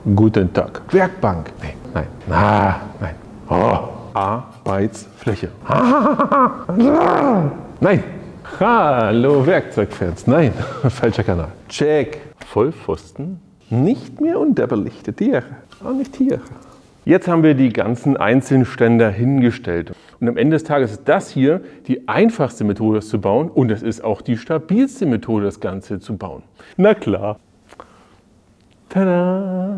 Guten Tag. Werkbank. Nee, nein. Na, nein. Oh. Arbeitsfläche. Nein. Hallo Werkzeugfans. Nein, falscher Kanal. Check. Vollpfosten. Nicht mehr unterbelichte Tiere. Auch nicht Tiere. Jetzt haben wir die ganzen einzelnen Ständer hingestellt. Und am Ende des Tages ist das hier die einfachste Methode, das zu bauen. Und es ist auch die stabilste Methode, das Ganze zu bauen. Na klar. Tada!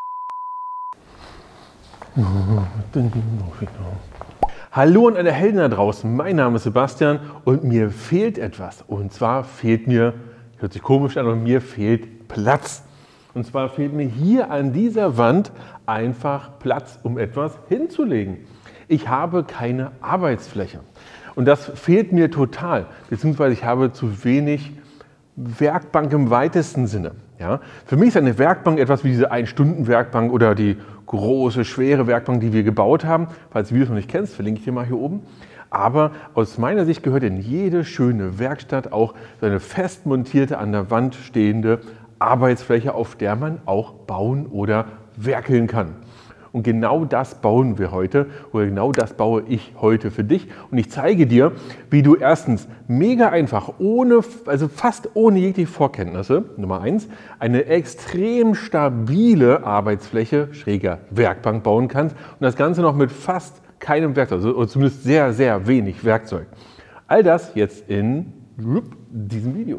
Hallo an alle Helden da draußen. Mein Name ist Sebastian und mir fehlt etwas. Und zwar fehlt mir, hört sich komisch an, aber mir fehlt Platz. Und zwar fehlt mir hier an dieser Wand einfach Platz, um etwas hinzulegen. Ich habe keine Arbeitsfläche. Und das fehlt mir total, beziehungsweise ich habe zu wenig Werkbank im weitesten Sinne. Ja? Für mich ist eine Werkbank etwas wie diese 1-Stunden-Werkbank oder die große, schwere Werkbank, die wir gebaut haben. Falls du das noch nicht kennst, verlinke ich dir mal hier oben. Aber aus meiner Sicht gehört in jede schöne Werkstatt auch so eine fest montierte, an der Wand stehende Arbeitsfläche, auf der man auch bauen oder werkeln kann. Und genau das bauen wir heute, oder genau das baue ich heute für dich. Und ich zeige dir, wie du erstens mega einfach, also fast ohne jegliche Vorkenntnisse, Nummer 1, eine extrem stabile Arbeitsfläche, schräger Werkbank bauen kannst. Und das Ganze noch mit fast keinem Werkzeug, also, oder zumindest sehr, sehr wenig Werkzeug. All das jetzt in diesem Video.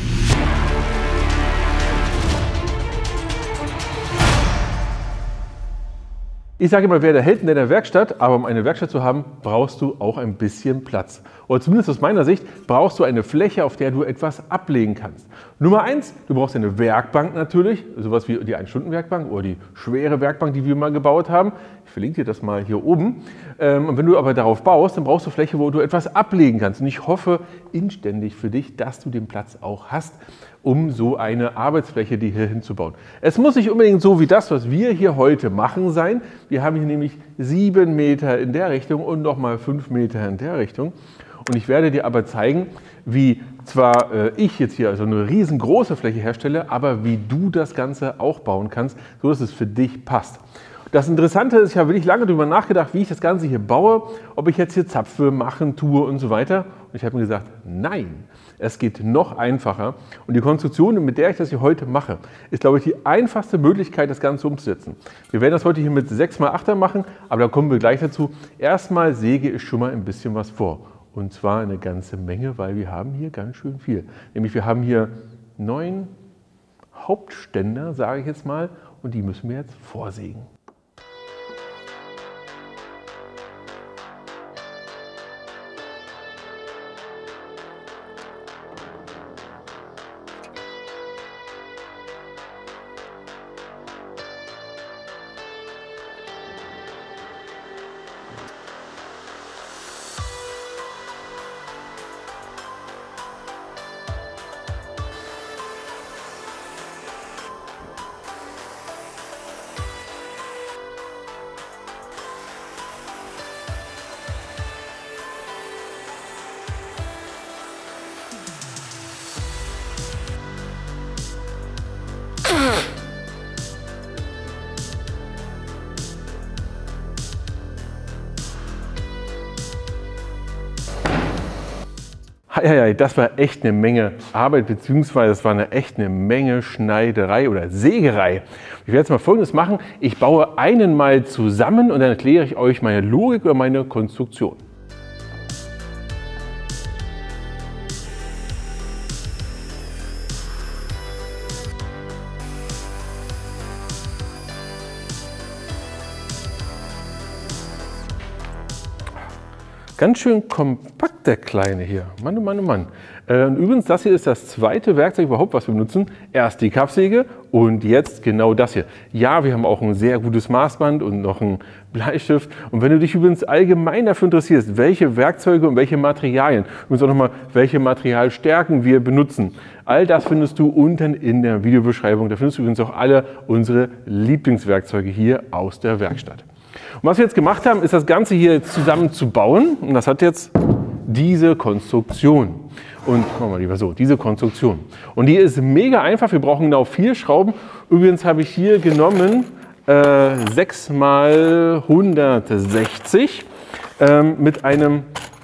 Ich sage immer, wer der Held in der Werkstatt, aber um eine Werkstatt zu haben, brauchst du auch ein bisschen Platz. Oder zumindest aus meiner Sicht brauchst du eine Fläche, auf der du etwas ablegen kannst. Nummer 1, du brauchst eine Werkbank natürlich, sowas wie die 1-Stunden-Werkbank oder die schwere Werkbank, die wir mal gebaut haben. Ich verlinke dir das mal hier oben. Und wenn du aber darauf baust, dann brauchst du Fläche, wo du etwas ablegen kannst. Und ich hoffe inständig für dich, dass du den Platz auch hast, um so eine Arbeitsfläche dir hier hinzubauen. Es muss nicht unbedingt so wie das, was wir hier heute machen, sein. Wir haben hier nämlich 7 Meter in der Richtung und nochmal 5 Meter in der Richtung. Und ich werde dir aber zeigen, wie zwar ich jetzt hier also eine riesengroße Fläche herstelle, aber wie du das Ganze auch bauen kannst, so dass es für dich passt. Das Interessante ist, ich habe wirklich lange darüber nachgedacht, wie ich das Ganze hier baue, ob ich jetzt hier Zapfe, machen, tue und so weiter. Und ich habe mir gesagt, nein, es geht noch einfacher. Und die Konstruktion, mit der ich das hier heute mache, ist, glaube ich, die einfachste Möglichkeit, das Ganze umzusetzen. Wir werden das heute hier mit 6x8er machen, aber da kommen wir gleich dazu. Erstmal säge ich schon mal ein bisschen was vor. Und zwar eine ganze Menge, weil wir haben hier ganz schön viel. Nämlich wir haben hier 9 Hauptständer, sage ich jetzt mal, und die müssen wir jetzt vorsägen. Ja, das war echt eine Menge Arbeit, beziehungsweise es war echt eine Menge Schneiderei oder Sägerei. Ich werde jetzt mal Folgendes machen. Ich baue einen mal zusammen und dann erkläre ich euch meine Logik oder meine Konstruktion. Ganz schön kompakt, der Kleine hier. Mann, oh Mann, oh Mann. Und übrigens, das hier ist das zweite Werkzeug überhaupt, was wir benutzen. Erst die Kappsäge und jetzt genau das hier. Ja, wir haben auch ein sehr gutes Maßband und noch einen Bleistift. Und wenn du dich übrigens allgemein dafür interessierst, welche Werkzeuge und welche Materialien, übrigens auch nochmal, welche Materialstärken wir benutzen, all das findest du unten in der Videobeschreibung. Da findest du übrigens auch alle unsere Lieblingswerkzeuge hier aus der Werkstatt. Und was wir jetzt gemacht haben, ist das Ganze hier jetzt zusammen zu bauen. Und das hat jetzt diese Konstruktion. Und machen wir lieber so, diese Konstruktion. Und die ist mega einfach. Wir brauchen genau 4 Schrauben. Übrigens habe ich hier genommen 6 mal 160 mit einer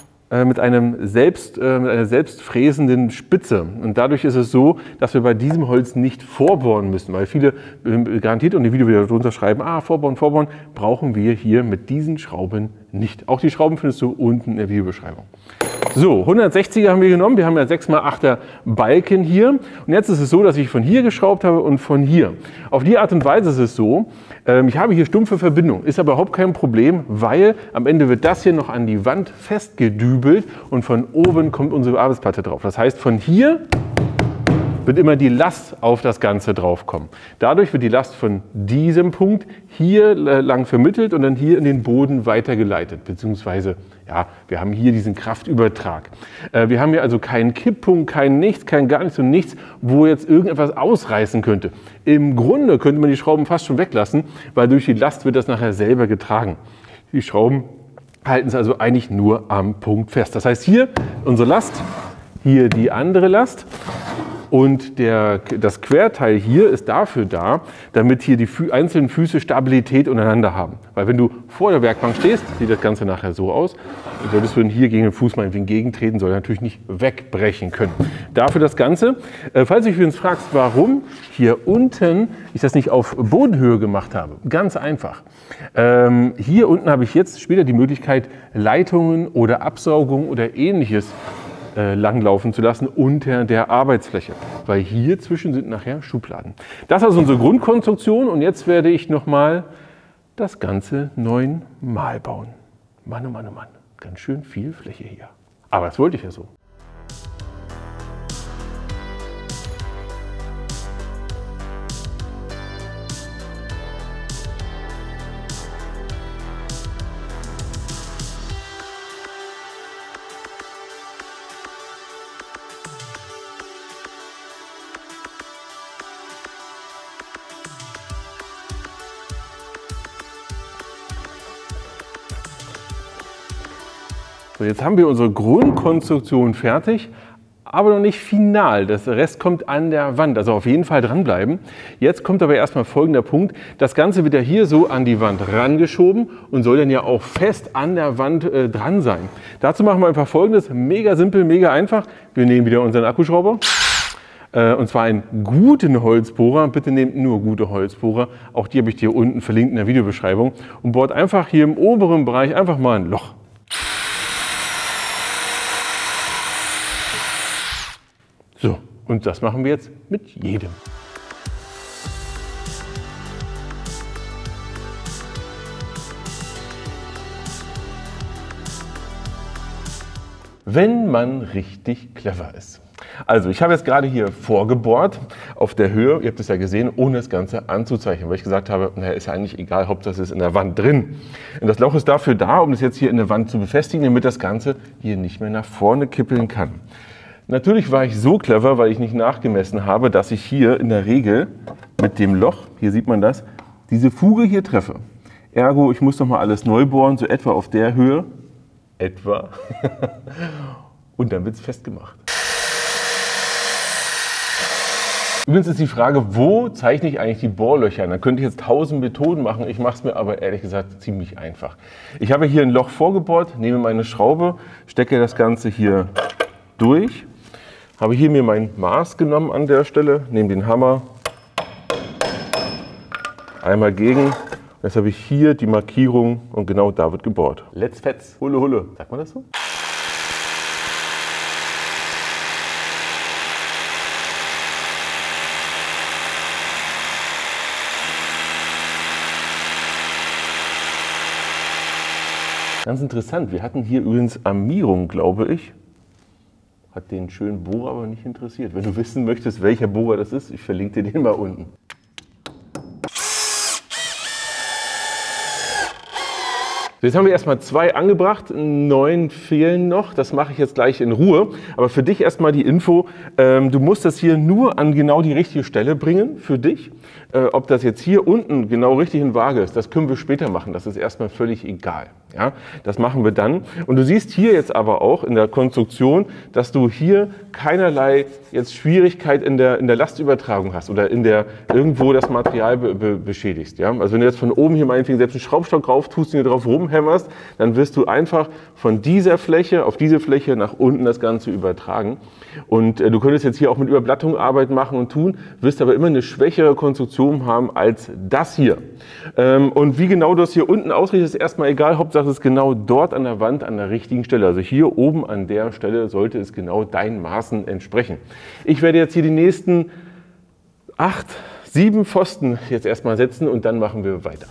selbstfräsenden Spitze. Und dadurch ist es so, dass wir bei diesem Holz nicht vorbohren müssen, weil viele garantiert unter dem Video wieder drunter schreiben, vorbohren, vorbohren, brauchen wir hier mit diesen Schrauben nicht. Auch die Schrauben findest du unten in der Videobeschreibung. So, 160er haben wir genommen. Wir haben ja 6 mal 8er Balken hier. Und jetzt ist es so, dass ich von hier geschraubt habe und von hier. Auf die Art und Weise ist es so, ich habe hier stumpfe Verbindung. Ist aber überhaupt kein Problem, weil am Ende wird das hier noch an die Wand festgedübelt und von oben kommt unsere Arbeitsplatte drauf. Das heißt, von hier wird immer die Last auf das Ganze draufkommen. Dadurch wird die Last von diesem Punkt hier lang vermittelt und dann hier in den Boden weitergeleitet. Beziehungsweise, ja, wir haben hier diesen Kraftübertrag. Wir haben hier also keinen Kipppunkt, kein Nichts, kein gar nichts und nichts, wo jetzt irgendetwas ausreißen könnte. Im Grunde könnte man die Schrauben fast schon weglassen, weil durch die Last wird das nachher selber getragen. Die Schrauben halten es also eigentlich nur am Punkt fest. Das heißt, hier unsere Last, hier die andere Last. Und das Querteil hier ist dafür da, damit hier die einzelnen Füße Stabilität untereinander haben. Weil wenn du vor der Werkbank stehst, sieht das Ganze nachher so aus. Du solltest hier gegen den Fuß mal entgegentreten, soll natürlich nicht wegbrechen können. Dafür das Ganze. Falls du dich übrigens fragst, warum hier unten ich das nicht auf Bodenhöhe gemacht habe, ganz einfach. Hier unten habe ich jetzt später die Möglichkeit, Leitungen oder Absaugung oder Ähnliches langlaufen zu lassen unter der Arbeitsfläche, weil hier zwischen sind nachher Schubladen. Das ist also unsere Grundkonstruktion und jetzt werde ich nochmal das Ganze 9-mal bauen. Mann, oh Mann, oh Mann, ganz schön viel Fläche hier. Aber das wollte ich ja so. So, jetzt haben wir unsere Grundkonstruktion fertig, aber noch nicht final. Der Rest kommt an der Wand, also auf jeden Fall dranbleiben. Jetzt kommt aber erstmal folgender Punkt. Das Ganze wird ja hier so an die Wand rangeschoben und soll dann ja auch fest an der Wand dran sein. Dazu machen wir einfach Folgendes, mega simpel, mega einfach. Wir nehmen wieder unseren Akkuschrauber. Und zwar einen guten Holzbohrer. Bitte nehmt nur gute Holzbohrer. Auch die habe ich dir unten verlinkt in der Videobeschreibung. Und bohrt einfach hier im oberen Bereich einfach mal ein Loch. So, und das machen wir jetzt mit jedem. Wenn man richtig clever ist. Also ich habe jetzt gerade hier vorgebohrt auf der Höhe, ihr habt es ja gesehen, ohne das Ganze anzuzeichnen, weil ich gesagt habe, naja, ist ja eigentlich egal, Hauptsache es ist in der Wand drin. Und das Loch ist dafür da, um es jetzt hier in der Wand zu befestigen, damit das Ganze hier nicht mehr nach vorne kippeln kann. Natürlich war ich so clever, weil ich nicht nachgemessen habe, dass ich hier in der Regel mit dem Loch, hier sieht man das, diese Fuge hier treffe. Ergo, ich muss nochmal alles neu bohren, so etwa auf der Höhe. Etwa. Und dann wird es festgemacht. Übrigens ist die Frage, wo zeichne ich eigentlich die Bohrlöcher? Da könnte ich jetzt 1000 Methoden machen, ich mache es mir aber ehrlich gesagt ziemlich einfach. Ich habe hier ein Loch vorgebohrt, nehme meine Schraube, stecke das Ganze hier durch. Habe hier mir mein Maß genommen an der Stelle, nehme den Hammer, einmal gegen. Jetzt habe ich hier die Markierung und genau da wird gebohrt. Let's fetz, Hulle Hulle. Sagt man das so? Ganz interessant, wir hatten hier übrigens Armierung, glaube ich. Hat den schönen Bohrer aber nicht interessiert. Wenn du wissen möchtest, welcher Bohrer das ist, ich verlinke dir den mal unten. So, jetzt haben wir erstmal 2 angebracht, 9 fehlen noch. Das mache ich jetzt gleich in Ruhe. Aber für dich erstmal die Info, du musst das hier nur an genau die richtige Stelle bringen für dich. Ob das jetzt hier unten genau richtig in Waage ist, das können wir später machen. Das ist erstmal völlig egal. Ja, das machen wir dann. Und du siehst hier jetzt aber auch in der Konstruktion, dass du hier keinerlei jetzt Schwierigkeit in der Lastübertragung hast oder irgendwo das Material beschädigst. Ja? Also wenn du jetzt von oben hier meinetwegen selbst einen Schraubstock drauf tust und hier drauf rumhämmerst, dann wirst du einfach von dieser Fläche auf diese Fläche nach unten das Ganze übertragen. Und du könntest jetzt hier auch mit Überblattung Arbeit machen und tun, wirst aber immer eine schwächere Konstruktion haben als das hier. Und wie genau du das hier unten ausrichtest, ist erstmal egal. Hauptsache es ist genau dort an der Wand, an der richtigen Stelle. Also hier oben an der Stelle sollte es genau deinen Maßen entsprechen. Ich werde jetzt hier die nächsten 8, 7 Pfosten jetzt erstmal setzen und dann machen wir weiter.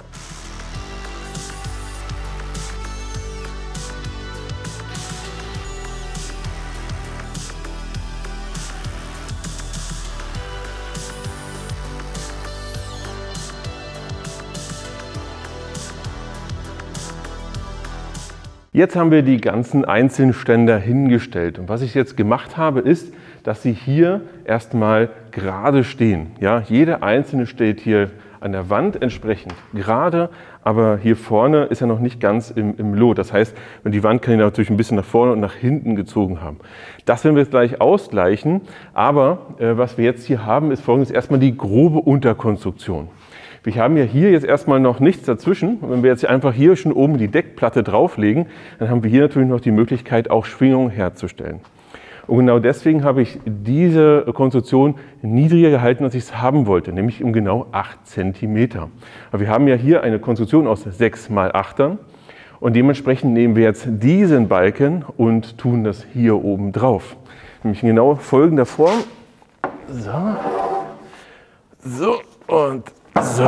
Jetzt haben wir die ganzen einzelnen Ständer hingestellt und was ich jetzt gemacht habe, ist, dass sie hier erstmal gerade stehen. Ja, jede einzelne steht hier an der Wand entsprechend gerade, aber hier vorne ist er noch nicht ganz im Lot. Das heißt, die Wand kann ich natürlich ein bisschen nach vorne und nach hinten gezogen haben. Das werden wir jetzt gleich ausgleichen, aber was wir jetzt hier haben, ist folgendes: erstmal die grobe Unterkonstruktion. Wir haben ja hier jetzt erstmal noch nichts dazwischen. Und wenn wir jetzt einfach hier schon oben die Deckplatte drauflegen, dann haben wir hier natürlich noch die Möglichkeit, auch Schwingungen herzustellen. Und genau deswegen habe ich diese Konstruktion niedriger gehalten, als ich es haben wollte, nämlich um genau 8 cm. Aber wir haben ja hier eine Konstruktion aus 6 x 8ern und dementsprechend nehmen wir jetzt diesen Balken und tun das hier oben drauf. Nämlich in genau folgender Form. So und so.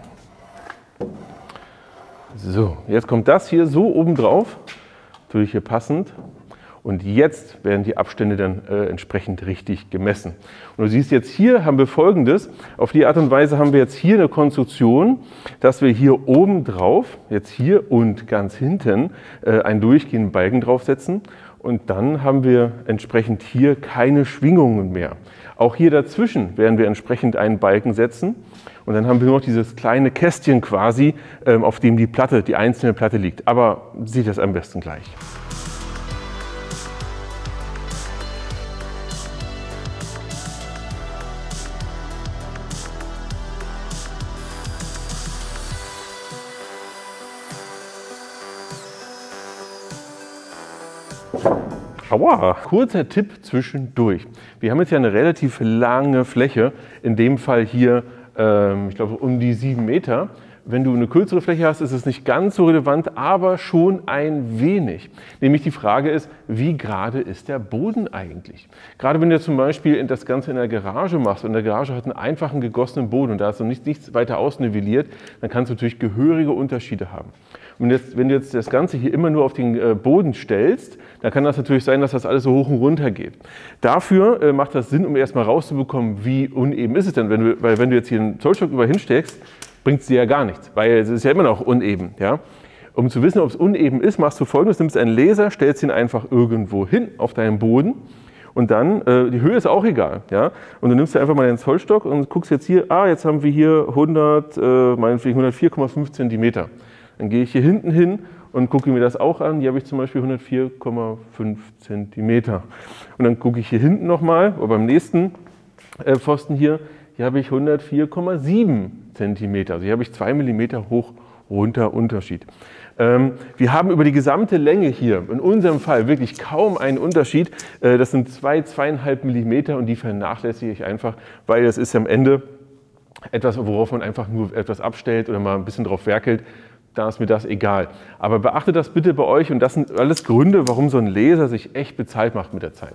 So, jetzt kommt das hier so oben drauf, natürlich hier passend. Und jetzt werden die Abstände dann entsprechend richtig gemessen. Und du siehst jetzt hier haben wir Folgendes. Auf die Art und Weise haben wir jetzt hier eine Konstruktion, dass wir hier oben drauf, jetzt hier und ganz hinten, einen durchgehenden Balken draufsetzen. Und dann haben wir entsprechend hier keine Schwingungen mehr. Auch hier dazwischen werden wir entsprechend einen Balken setzen. Und dann haben wir nur noch dieses kleine Kästchen quasi, auf dem die einzelne Platte liegt. Aber seht das am besten gleich. Aua! Kurzer Tipp zwischendurch. Wir haben jetzt ja eine relativ lange Fläche, in dem Fall hier, ich glaube, um die 7 Meter. Wenn du eine kürzere Fläche hast, ist es nicht ganz so relevant, aber schon ein wenig. Nämlich die Frage ist, wie gerade ist der Boden eigentlich? Gerade wenn du zum Beispiel das Ganze in der Garage machst und der Garage hat einen einfachen gegossenen Boden und da ist noch nichts weiter ausnivelliert, dann kannst du natürlich gehörige Unterschiede haben. Und wenn du jetzt das Ganze hier immer nur auf den Boden stellst, dann kann das natürlich sein, dass das alles so hoch und runter geht. Dafür macht das Sinn, um erstmal rauszubekommen, wie uneben ist es denn, weil wenn du jetzt hier einen Zollstock über hinsteckst, bringt es dir ja gar nichts, weil es ist ja immer noch uneben. Ja? Um zu wissen, ob es uneben ist, machst du Folgendes: nimmst einen Laser, stellst ihn einfach irgendwo hin auf deinen Boden und dann, die Höhe ist auch egal. Ja? Und du nimmst dir einfach mal den Zollstock und guckst jetzt hier, jetzt haben wir hier 104,5 cm. Dann gehe ich hier hinten hin und gucke mir das auch an. Hier habe ich zum Beispiel 104,5 cm. Und dann gucke ich hier hinten nochmal, beim nächsten Pfosten hier habe ich 104,7 cm. Also hier habe ich 2 mm hoch runter Unterschied. Wir haben über die gesamte Länge hier in unserem Fall wirklich kaum einen Unterschied. Das sind 2,5 mm und die vernachlässige ich einfach, weil das ist am Ende etwas, worauf man einfach nur etwas abstellt oder mal ein bisschen drauf werkelt. Da ist mir das egal. Aber beachtet das bitte bei euch und das sind alles Gründe, warum so ein Laser sich echt bezahlt macht mit der Zeit.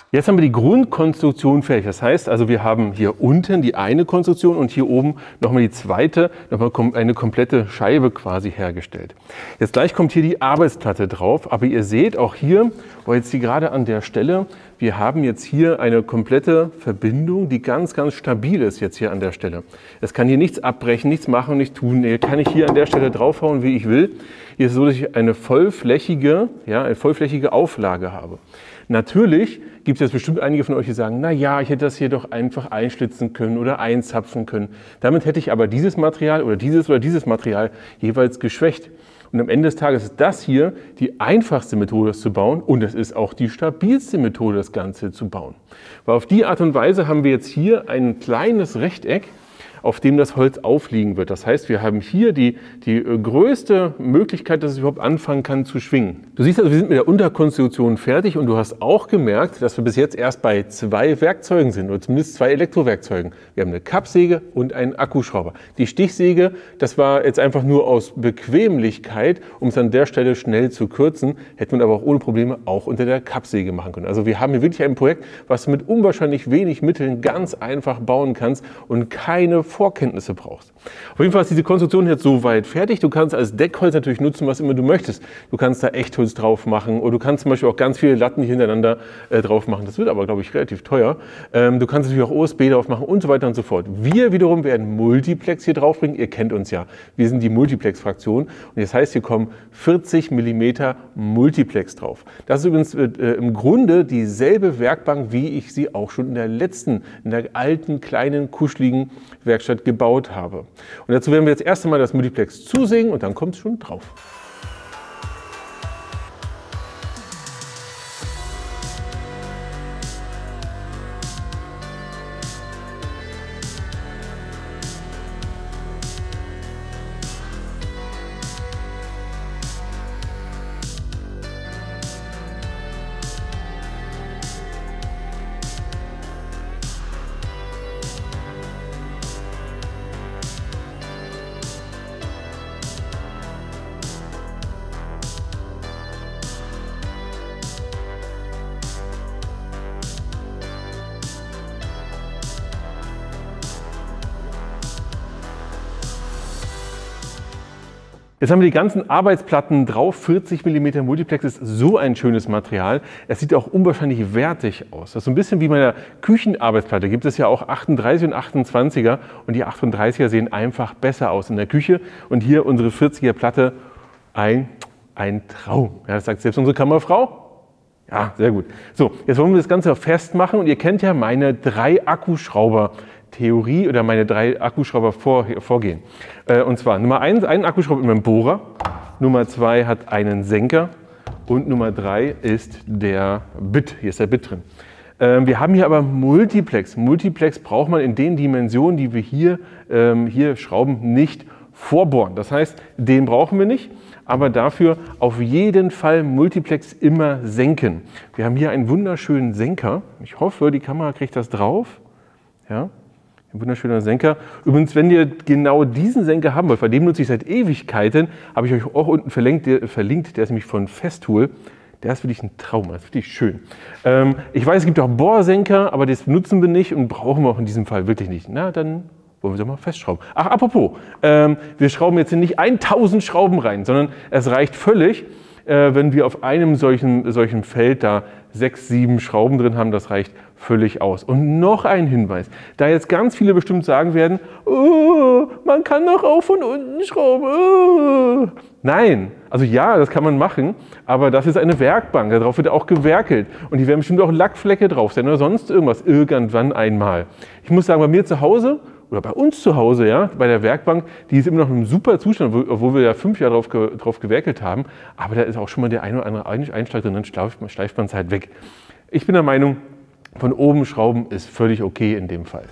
Jetzt haben wir die Grundkonstruktion fertig. Das heißt also, wir haben hier unten die eine Konstruktion und hier oben nochmal die zweite, nochmal eine komplette Scheibe quasi hergestellt. Jetzt gleich kommt hier die Arbeitsplatte drauf, aber ihr seht auch hier, jetzt hier gerade an der Stelle, wir haben jetzt hier eine komplette Verbindung, die ganz, ganz stabil ist jetzt hier an der Stelle. Es kann hier nichts abbrechen, nichts machen, nichts tun. Hier kann ich hier an der Stelle draufhauen, wie ich will. Hier ist es so, dass ich eine vollflächige Auflage habe. Natürlich gibt es jetzt bestimmt einige von euch, die sagen, na ja, ich hätte das hier doch einfach einschlitzen können oder einzapfen können. Damit hätte ich aber dieses Material oder dieses Material jeweils geschwächt. Und am Ende des Tages ist das hier die einfachste Methode, das zu bauen, und es ist auch die stabilste Methode, das Ganze zu bauen. Weil auf die Art und Weise haben wir jetzt hier ein kleines Rechteck, auf dem das Holz aufliegen wird. Das heißt, wir haben hier die größte Möglichkeit, dass es überhaupt anfangen kann zu schwingen. Du siehst also, wir sind mit der Unterkonstruktion fertig und du hast auch gemerkt, dass wir bis jetzt erst bei 2 Werkzeugen sind, oder zumindest 2 Elektrowerkzeugen. Wir haben eine Kappsäge und einen Akkuschrauber. Die Stichsäge, das war jetzt einfach nur aus Bequemlichkeit, um es an der Stelle schnell zu kürzen, hätte man aber auch ohne Probleme auch unter der Kappsäge machen können. Also wir haben hier wirklich ein Projekt, was du mit unwahrscheinlich wenig Mitteln ganz einfach bauen kannst und keine Vorkenntnisse brauchst. Auf jeden Fall ist diese Konstruktion jetzt soweit fertig. Du kannst als Deckholz natürlich nutzen, was immer du möchtest. Du kannst da Echtholz drauf machen oder du kannst zum Beispiel auch ganz viele Latten hintereinander drauf machen. Das wird aber, glaube ich, relativ teuer. Du kannst natürlich auch OSB drauf machen und so weiter und so fort. Wir wiederum werden Multiplex hier draufbringen. Ihr kennt uns ja. Wir sind die Multiplex-Fraktion und das heißt, hier kommen 40 mm Multiplex drauf. Das ist übrigens im Grunde dieselbe Werkbank, wie ich sie auch schon in der alten, kleinen, kuscheligen Werkstatt gebaut habe. Und dazu werden wir jetzt erst einmal das Multiplex zusägen und dann kommt es schon drauf. Jetzt haben wir die ganzen Arbeitsplatten drauf. 40 mm Multiplex ist so ein schönes Material. Es sieht auch unwahrscheinlich wertig aus. Das ist so ein bisschen wie bei der Küchenarbeitsplatte. Gibt es ja auch 38 und 28er und die 38er sehen einfach besser aus in der Küche. Und hier unsere 40er Platte, ein Traum. Ja, das sagt selbst unsere Kammerfrau. Ja, sehr gut. So, jetzt wollen wir das Ganze festmachen und ihr kennt ja meine 3 Akkuschrauber-Theorie oder meine 3 Akkuschrauber-Vorgehen. Und zwar Nummer 1, einen Akkuschrauber mit einem Bohrer, Nummer 2 hat einen Senker und Nummer 3 ist der Bit. Hier ist der Bit drin. Wir haben hier aber Multiplex. Multiplex braucht man in den Dimensionen, die wir hier schrauben, nicht vorbohren. Das heißt, den brauchen wir nicht, aber dafür auf jeden Fall Multiplex immer senken. Wir haben hier einen wunderschönen Senker. Ich hoffe, die Kamera kriegt das drauf. Ja, ein wunderschöner Senker. Übrigens, wenn ihr genau diesen Senker haben wollt, bei dem nutze ich seit Ewigkeiten, habe ich euch auch unten verlinkt, der ist nämlich von Festool. Der ist wirklich ein Traum, das ist wirklich schön. Ich weiß, es gibt auch Bohrsenker, aber das nutzen wir nicht und brauchen wir auch in diesem Fall wirklich nicht. Na, dann wollen wir doch mal festschrauben. Ach, apropos, wir schrauben jetzt nicht 1000 Schrauben rein, sondern es reicht völlig, wenn wir auf einem solchen Feld da 6, 7 Schrauben drin haben, das reicht völlig aus. Und noch ein Hinweis, da jetzt ganz viele bestimmt sagen werden, oh, man kann doch auch von unten schrauben. Oh. Nein, also ja, das kann man machen, aber das ist eine Werkbank, darauf wird auch gewerkelt und die werden bestimmt auch Lackflecke drauf sein oder sonst irgendwas, irgendwann einmal. Ich muss sagen, bei mir zu Hause oder bei uns zu Hause, ja, bei der Werkbank, die ist immer noch in einem super Zustand, obwohl wir ja 5 Jahre drauf gewerkelt haben, aber da ist auch schon mal der ein oder andere Einschlag drin, dann schleift man es halt weg. Ich bin der Meinung, von oben schrauben ist völlig okay in dem Fall.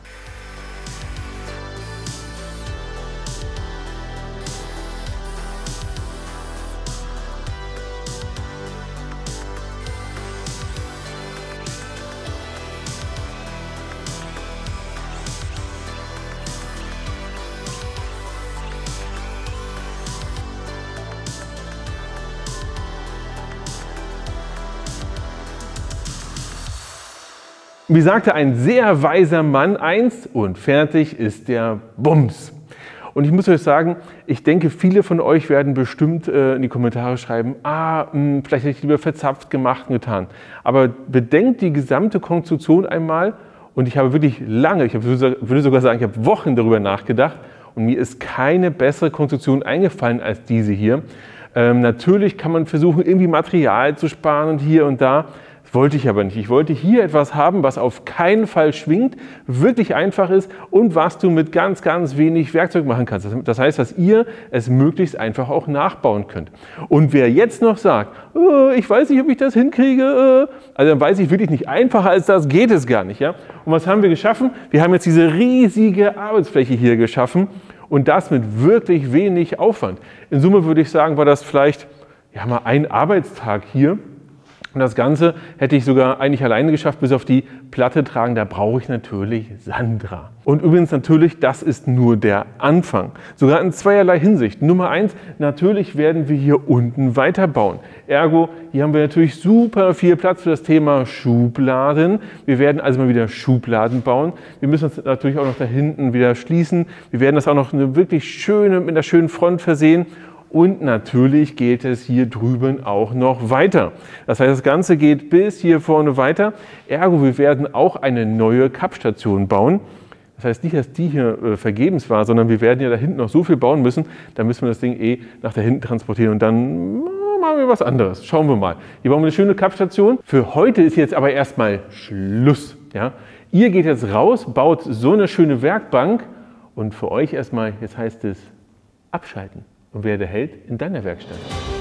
Wie sagte ein sehr weiser Mann einst, und fertig ist der Bums. Und ich muss euch sagen, ich denke, viele von euch werden bestimmt in die Kommentare schreiben, vielleicht hätte ich lieber verzapft gemacht und getan. Aber bedenkt die gesamte Konstruktion einmal, und ich habe wirklich lange, ich würde sogar sagen, ich habe Wochen darüber nachgedacht, und mir ist keine bessere Konstruktion eingefallen als diese hier. Natürlich kann man versuchen, irgendwie Material zu sparen und hier und da. Das wollte ich aber nicht. Ich wollte hier etwas haben, was auf keinen Fall schwingt, wirklich einfach ist und was du mit ganz, ganz wenig Werkzeug machen kannst. Das heißt, dass ihr es möglichst einfach auch nachbauen könnt. Und wer jetzt noch sagt, ich weiß nicht, ob ich das hinkriege, also dann weiß ich wirklich nicht, einfacher als das geht es gar nicht. Ja? Und was haben wir geschaffen? Wir haben jetzt diese riesige Arbeitsfläche hier geschaffen und das mit wirklich wenig Aufwand. In Summe würde ich sagen, war das vielleicht mal ein Arbeitstag hier. Und das Ganze hätte ich sogar eigentlich alleine geschafft, bis auf die Platte tragen. Da brauche ich natürlich Sandra. Und übrigens natürlich, das ist nur der Anfang. Sogar in zweierlei Hinsicht. Nummer eins, natürlich werden wir hier unten weiterbauen. Ergo, hier haben wir natürlich super viel Platz für das Thema Schubladen. Wir werden also mal wieder Schubladen bauen. Wir müssen uns natürlich auch noch da hinten wieder schließen. Wir werden das auch noch mit einer schönen Front versehen. Und natürlich geht es hier drüben auch noch weiter. Das heißt, das Ganze geht bis hier vorne weiter. Ergo, wir werden auch eine neue Kapstation bauen. Das heißt nicht, dass die hier vergebens war, sondern wir werden ja da hinten noch so viel bauen müssen. Da müssen wir das Ding nach da hinten transportieren und dann machen wir was anderes. Schauen wir mal. Hier bauen wir eine schöne Kapstation. Für heute ist jetzt aber erstmal Schluss. Ja? Ihr geht jetzt raus, baut so eine schöne Werkbank und für euch erstmal, jetzt heißt es abschalten. Und wer der Held in deiner Werkstatt?